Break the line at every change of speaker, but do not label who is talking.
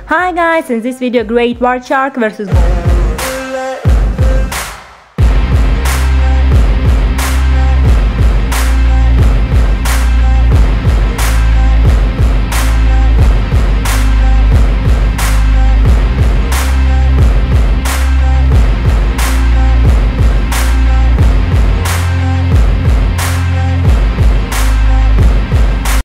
Hi guys, in this video great white shark versus